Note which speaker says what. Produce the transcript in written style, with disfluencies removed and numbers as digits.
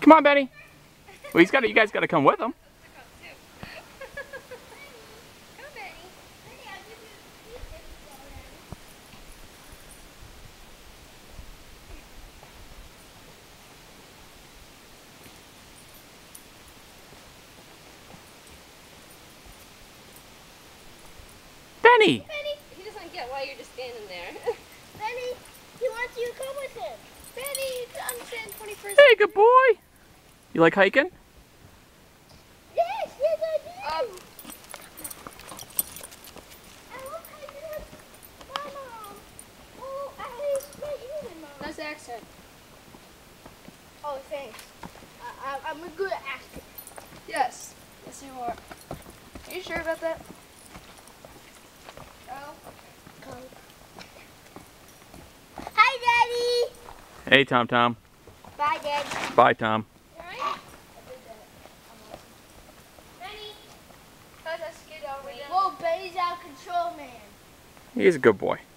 Speaker 1: Come on, Benny. Well, you guys got to come with him. Benny!
Speaker 2: Benny! He doesn't get why you're just standing there. Benny! He wants you to come with him. Benny! I'm saying 21st.
Speaker 1: Hey, good boy! You like hiking?
Speaker 2: Yes! Yes, I do! I love hiking with my mom. Oh, I spent you with mom. Nice accent. Oh, thanks. I'm a good actor. Yes. Yes, you are. Are you sure about that? Hi, Daddy.
Speaker 1: Hey, Tom Tom.
Speaker 2: Bye, Dad.
Speaker 1: Bye, Tom.
Speaker 2: Alright. Benny. How's that skid over there? Whoa, Benny's out of control, man.
Speaker 1: He's a good boy.